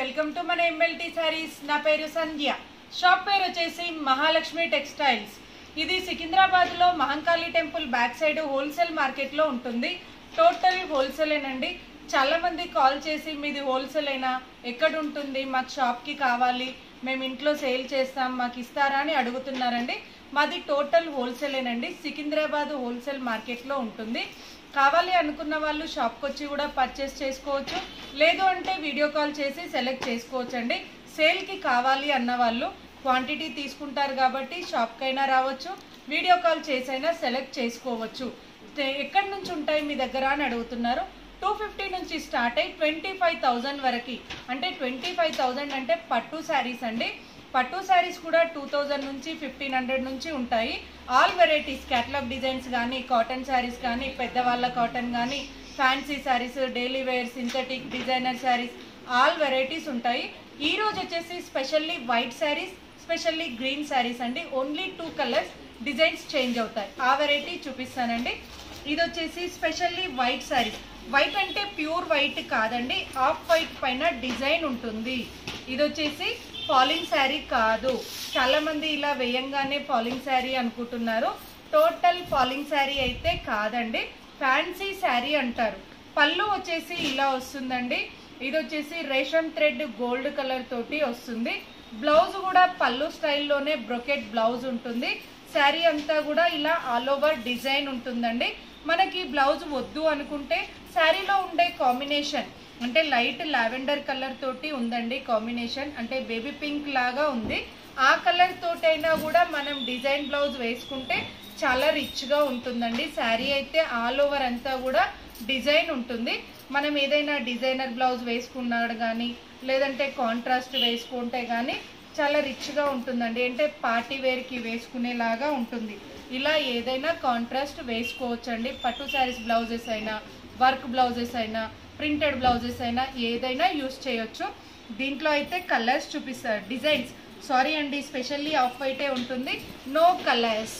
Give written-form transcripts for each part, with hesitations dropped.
Welcome to మన MLT Saris. నా పేరు సంధ్య. షాప్ పేరు వచ్చేసి మహాలక్ష్మి టెక్స్టైల్స్. ఇది సికింద్రాబాద్ లో Mahankali temple back side wholesale market లో ఉంటుంది. టోటల్ హోల్సేలేనండి. చాలా మంది కాల్ చేసి మీది హోల్సేల్ అయినా, ఎక్కడ ఉంటుంది, మాకు షాప్ కి కావాలి, మేము ఇంట్లో సేల్ చేస్తాం, మాకు ఇస్తారా అని అడుగుతున్నారండి. మాది టోటల్ హోల్సేలేనండి. సికింద్రాబాద్ హోల్సేల్ మార్కెట్ లో ఉంటుంది. కావాలి అనుకున్న వాళ్ళు షాప్కి వచ్చి కూడా పర్చేస్ చేసుకోవచ్చు, లేదు అంటే వీడియో కాల్ చేసి సెలెక్ట్ చేసుకోవచ్చు అండి. సేల్కి కావాలి అన్న వాళ్ళు క్వాంటిటీ తీసుకుంటారు కాబట్టి షాప్కైనా రావచ్చు, వీడియో కాల్ చేసైనా సెలెక్ట్ చేసుకోవచ్చు. ఎక్కడి నుంచి ఉంటాయి మీ దగ్గర అని అడుగుతున్నారు. 250 నుంచి స్టార్ట్ అయ్యి 25,000 వరకు, అంటే 25,000 అంటే పట్టు శారీస్ అండి. పట్టు శారీస్ కూడా 2000 నుంచి 1500 నుంచి ఉంటాయి. ఆల్ వెరైటీస్, క్యాటలాగ్ డిజైన్స్ కానీ, కాటన్ శారీస్ కానీ, పెద్దవాళ్ళ కాటన్ కానీ, fancy saris, daily wear, synthetic, designer saris, all varieties ఉంటాయి. ఈ రోజు వచ్చేసి specially white saris, specially green saris అండి. ఓన్లీ 2 కలర్స్, డిజైన్స్ చేంజ్ అవుతాయి. ఆ వెరైటీ చూపిస్తానండి. ఇది వచ్చేసి స్పెషల్లీ వైట్ శారీస్. వైట్ అంటే ప్యూర్ వైట్ కాదండి, ఆఫ్ వైట్ పైన డిజైన్ ఉంటుంది. ఇది వచ్చేసి ఫాలింగ్ శారీ కాదు. చాలా మంది ఇలా వేయంగానే ఫాలింగ్ శారీ అనుకుంటున్నారు. టోటల్ ఫాలింగ్ శారీ అయితే కాదండి, ఫ్యాన్సీ శారీ అంటారు. పళ్ళు వచ్చేసి ఇలా వస్తుందండి. ఇది వచ్చేసి రేషం థ్రెడ్ గోల్డ్ కలర్ తోటి వస్తుంది. బ్లౌజ్ కూడా పళ్ళు స్టైల్లోనే బ్రొకెట్ బ్లౌజ్ ఉంటుంది. శారీ అంతా కూడా ఇలా ఆల్ ఓవర్ డిజైన్ ఉంటుందండి. మనకి బ్లౌజ్ వద్దు అనుకుంటే శారీలో ఉండే కాంబినేషన్ అంటే లైట్ లావెండర్ కలర్ తోటి ఉందండి కాంబినేషన్, అంటే బేబీ పింక్ లాగా ఉంది. ఆ కలర్ తోటైనా కూడా మనం డిజైన్ బ్లౌజ్ వేసుకుంటే చాలా రిచ్గా ఉంటుందండి. శారీ అయితే ఆల్ ఓవర్ అంతా కూడా డిజైన్ ఉంటుంది. మనం ఏదైనా డిజైనర్ బ్లౌజ్ వేసుకున్నాడు కానీ, లేదంటే కాంట్రాస్ట్ వేసుకుంటే కానీ చాలా రిచ్గా ఉంటుందండి. అంటే పార్టీ వేర్కి వేసుకునేలాగా ఉంటుంది. ఇలా ఏదైనా కాంట్రాస్ట్ వేసుకోవచ్చండి. పట్టు శారీస్ బ్లౌజెస్ అయినా, వర్క్ బ్లౌజెస్ అయినా, ప్రింటెడ్ బ్లౌజెస్ అయినా ఏదైనా యూస్ చేయొచ్చు. దీంట్లో అయితే కలర్స్ చూపిస్తారు, డిజైన్స్ సారీ అండి, స్పెషల్లీ ఆఫ్ వైటే ఉంటుంది, నో కలర్స్.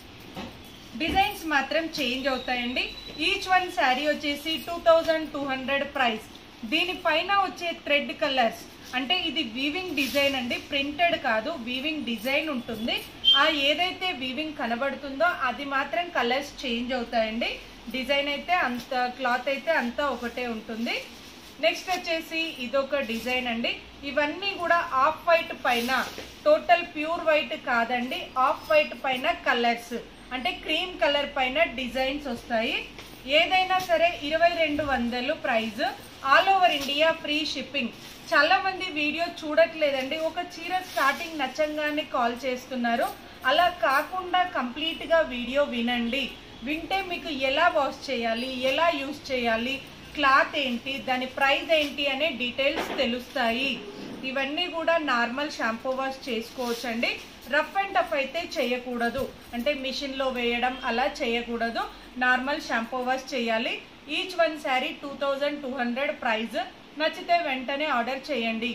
డిజైన్స్ మాత్రం చేంజ్ అవుతాయండి. ఈచ్ వన్ శారీ వచ్చేసి 2200 ప్రైస్. దీనిపైన వచ్చే థ్రెడ్ కలర్స్ అంటే ఇది వీవింగ్ డిజైన్ అండి, ప్రింటెడ్ కాదు, వీవింగ్ డిజైన్ ఉంటుంది. ఆ ఏదైతే వీవింగ్ కనబడుతుందో అది మాత్రం కలర్స్ చేంజ్ అవుతాయండి. డిజైన్ అయితే అంత, క్లాత్ అయితే అంతా ఒకటే ఉంటుంది. నెక్స్ట్ వచ్చేసి ఇదొక డిజైన్ అండి. ఇవన్నీ కూడా ఆఫ్ వైట్ పైన, టోటల్ ప్యూర్ వైట్ కాదండి, ఆఫ్ వైట్ పైన కలర్స్ అంటే క్రీమ్ కలర్ పైన డిజైన్స్ వస్తాయి. ఏదైనా సరే 2200 price. All over India free shipping. చాలా మంది వీడియో చూడట్లేదండి, ఒక చీర స్టార్టింగ్ నచ్చంగానే కాల్ చేస్తున్నారు. అలా కాకుండా కంప్లీట్గా వీడియో వినండి. వింటే మీకు ఎలా వాష్ చేయాలి, ఎలా యూస్ చేయాలి, క్లాత్ ఏంటి, దాని ప్రైస్ ఏంటి అనే డీటెయిల్స్ తెలుస్తాయి. ఇవన్నీ కూడా నార్మల్ షాంపూ వాష్ చేసుకోవచ్చు అండి. రఫ్ అండ్ టఫ్ అయితే చేయకూడదు, అంటే మిషన్లో వేయడం అలా చేయకూడదు. నార్మల్ షాంపూ వాష్ చేయాలి. Each one sari 2200 price. నచ్చితే వెంటనే ఆర్డర్ చేయండి.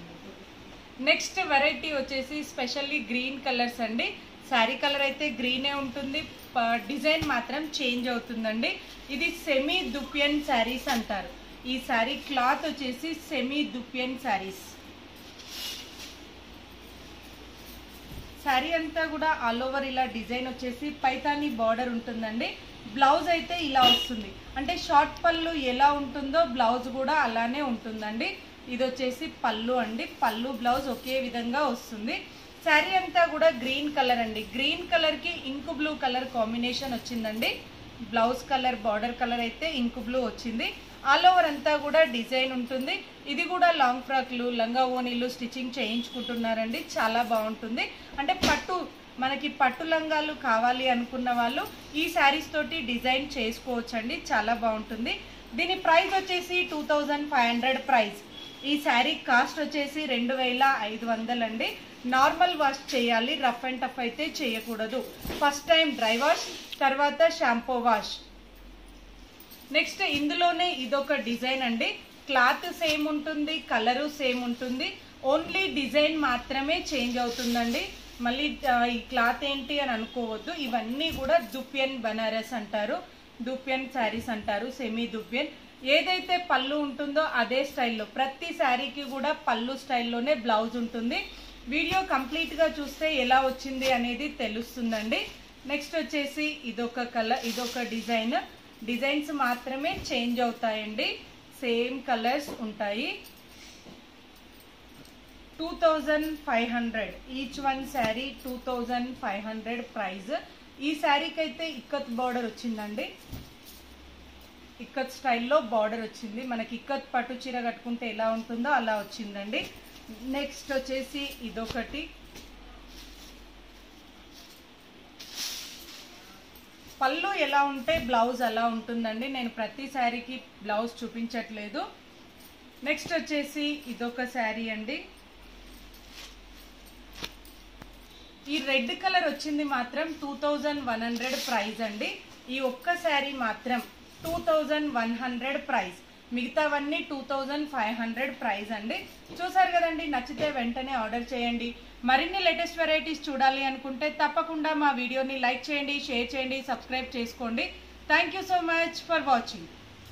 నెక్స్ట్ వెరైటీ వచ్చేసి స్పెషల్లీ గ్రీన్ కలర్స్ అండి. శారీ కలర్ అయితే గ్రీనే ఉంటుంది, డిజైన్ మాత్రం చేంజ్ అవుతుందండి. ఇది సెమీ దుపియన్ శారీస్ అంటారు. ఈ శారీ క్లాత్ వచ్చేసి సెమీ దుపియన్ శారీస్. శారీ అంతా కూడా ఆల్ ఓవర్ ఇలా డిజైన్ వచ్చేసి పైతానీ బార్డర్ ఉంటుందండి. బ్లౌజ్ అయితే ఇలా వస్తుంది, అంటే షార్ట్ పళ్ళు ఎలా ఉంటుందో బ్లౌజ్ కూడా అలానే ఉంటుందండి. ఇది వచ్చేసి పళ్ళు అండి, పళ్ళు బ్లౌజ్ ఒకే విధంగా వస్తుంది. శారీ అంతా కూడా గ్రీన్ కలర్ అండి. గ్రీన్ కలర్కి ఇంకు బ్లూ కలర్ కాంబినేషన్ వచ్చిందండి. బ్లౌజ్ కలర్, బార్డర్ కలర్ అయితే ఇంకు బ్లూ వచ్చింది. ఆల్ ఓవర్ అంతా కూడా డిజైన్ ఉంటుంది. ఇది కూడా లాంగ్ ఫ్రాక్లు, లంగా ఓనీలు స్టిచ్చింగ్ చేయించుకుంటున్నారండి, చాలా బాగుంటుంది. అంటే పట్టు, మనకి పట్టు లంగాలు కావాలి అనుకున్న వాళ్ళు ఈ శారీస్ తోటి డిజైన్ చేసుకోవచ్చండి, చాలా బాగుంటుంది. దీని ప్రైస్ వచ్చేసి 2500 ప్రైస్. ఈ శారీ కాస్ట్ వచ్చేసి 2500 అండి. నార్మల్ వాష్ చేయాలి, రఫ్ అండ్ టఫ్ అయితే చేయకూడదు. ఫస్ట్ టైం డ్రై వాష్, తర్వాత షాంపూ వాష్. నెక్స్ట్ ఇందులోనే ఇదొక డిజైన్ అండి. క్లాత్ సేమ్ ఉంటుంది, కలరు సేమ్ ఉంటుంది, ఓన్లీ డిజైన్ మాత్రమే చేంజ్ అవుతుందండి. మళ్ళీ ఈ క్లాత్ ఏంటి అని అనుకోవద్దు. ఇవన్నీ కూడా దుపియన్ బనారస్ అంటారు, దుపియన్ శారీస్ అంటారు, సెమీ దుపియన్. ఏదైతే పళ్ళు ఉంటుందో అదే స్టైల్లో ప్రతి శారీకి కూడా పళ్ళు స్టైల్లోనే బ్లౌజ్ ఉంటుంది. వీడియో కంప్లీట్గా చూస్తే ఎలా వచ్చింది అనేది తెలుస్తుందండి. నెక్స్ట్ వచ్చేసి ఇదొక కలర్, ఇదొక డిజైన్స్ మాత్రమే చేంజ్ అవుతాయండి, సేమ్ కలర్స్ ఉంటాయి. 2500 ఈచ్ వన్ శారీ 2500 ప్రైస్. ఈ శారీకి అయితే ఇక్కత్ బార్డర్ వచ్చిందండి, ఇక్కత్ స్టైల్లో బార్డర్ వచ్చింది. మనకి ఇక్కత్ పట్టు చీర కట్టుకుంటే ఎలా ఉంటుందో అలా వచ్చిందండి. నెక్స్ట్ వచ్చేసి ఇదొకటి, పళ్ళు ఎలా ఉంటే బ్లౌజ్ అలా ఉంటుందండి. నేను ప్రతి శారీకి బ్లౌజ్ చూపించట్లేదు. నెక్స్ట్ వచ్చేసి ఇదొక శారీ అండి. ఈ రెడ్ కలర్ వచ్చింది మాత్రం 2100 ప్రైస్ అండి. ఈ ఒక్క శారీ మాత్రం 2100 ప్రైస్, మిగతావన్నీ 2500 ప్రైస్ అండి. చూసారు కదండి, నచ్చితే వెంటనే ఆర్డర్ చేయండి. మరిన్ని లేటెస్ట్ వెరైటీస్ చూడాలి అనుకుంటే తప్పకుండా మా వీడియోని లైక్ చేయండి, షేర్ చేయండి, సబ్స్క్రైబ్ చేసుకోండి. Thank you so much for watching.